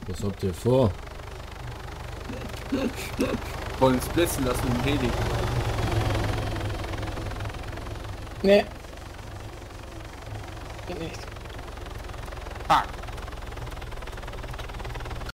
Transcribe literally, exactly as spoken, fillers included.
Was habt ihr vor? Wollen uns blitzen lassen im Heli. Nee. Geht nicht. Fuck.